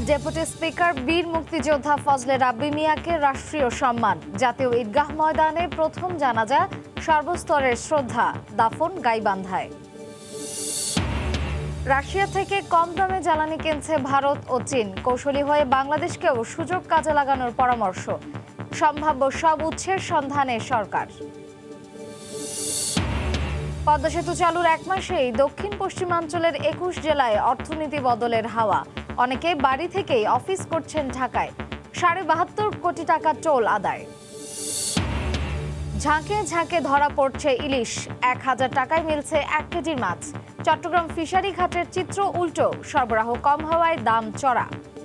Deputy speaker বীর মুক্তিযোদ্ধা ফজলে রাব্বি মিয়াকে রাষ্ট্রীয় সম্মান। জাতীয় ঈদগাহ ময়দানে প্রথম জানাজা, সর্বস্তরের শ্রদ্ধা, দাফন গাইবান্ধায়। রাশিয়া থেকে কম দামে জ্বালানি কিনছে ভারত ও চীন। কৌশলী হয়ে বাংলাদেশকেও সুযোগ কাজে লাগানোর পরামর্শ। সম্ভাব্য সব উৎসের সন্ধানে সরকার। পদ্মা সেতু চালুর এক মাসেই দক্ষিণ পশ্চিমাঞ্চলের ২১ জেলায় অর্থনীতি বদলের হাওয়া। অনেকে বাড়ি থেকেই অফিস করছেন ঢাকায়। ৭২.৫ কোটি টাকা টোল আদায়। ঝাঁকে ঝাঁকে ধরা পড়ছে ইলিশ। ১,০০০ টাকায় মিলছে ১ কেজির মাছ। চট্টগ্রাম ফিশারি ঘাটের চিত্র উল্টো, সরবরাহ কম হওয়ায় দাম চড়া।